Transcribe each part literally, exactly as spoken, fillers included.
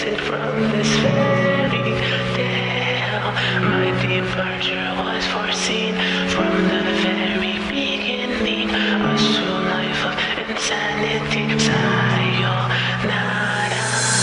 exit from this fairy tale. My departure was foreseen from the very beginning. A true life of insanity. Sayonara.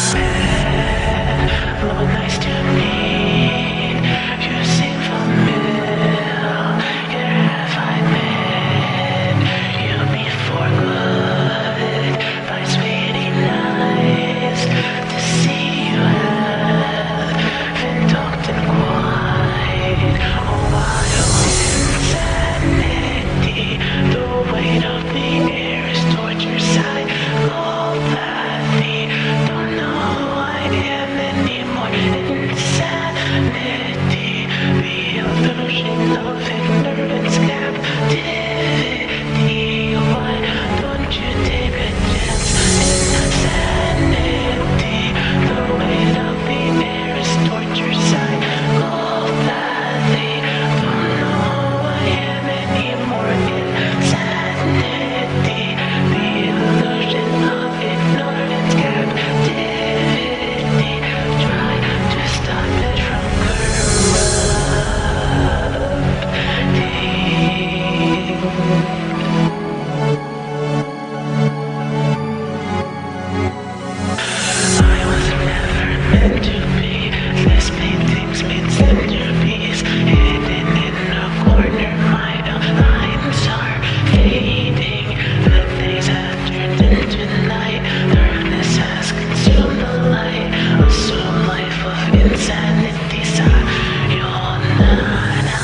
Oh, nice to meet you. Seem familiar. Have I met you before? Good. By sweetie, nice to see you. Haven't talked in quite a while. Insanity. The weight of the air is torture. Psychopathy. Don't know who I am anymore. Insanity. The illusion of ignorance. Captivity. Why don't you take a chance? Insanity. The weight of the air is torture. Psychopathy. Don't know who I am anymore. Insanity. The illusion of ignorance. Captivity. Try to stop it from corrupting. I was never meant to be. This painting's made centerpiece. Hidden in a corner, my lines are fading. The days have turned into night. Darkness has consumed the light. A soul life of insanity. Sayonara.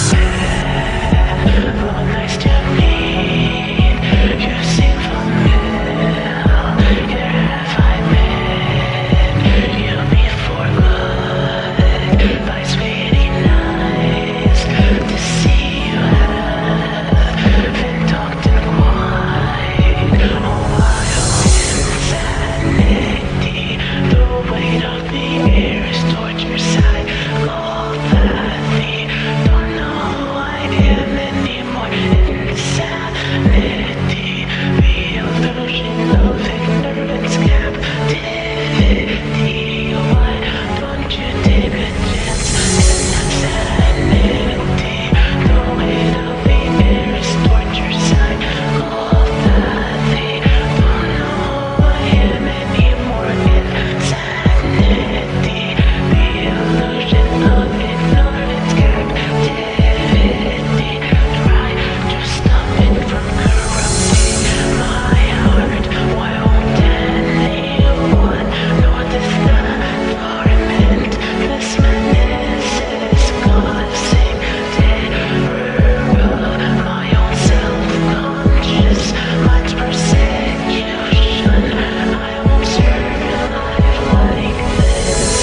Oh, nice to meet you. Seem familiar. Have I met you before? Good. By sweetie, nice to see you. Haven't talked in quite a while. Insanity. The weight of the air is torture. Psychopathy. Don't know who I am anymore. Insanity. The illusion of ignorance. Captivity. Why don't you take a chance? Insanity. The weight of the air is torture. Psychopathy. Don't know who I am anymore. Insanity. The illusion of ignorance. Captivity. Try to stop it from corrupting my heart. Why won't anyone notice the torment this madness is causing? Terror of my own self-conscious mind's persecution. I won't survive like this.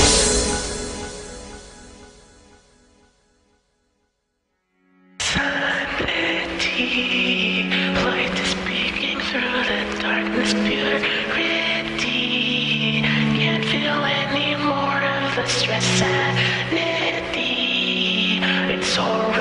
Sanity. Light is peeking through the darkness. Purity. Can't feel any more of the stress. Sanity. It's already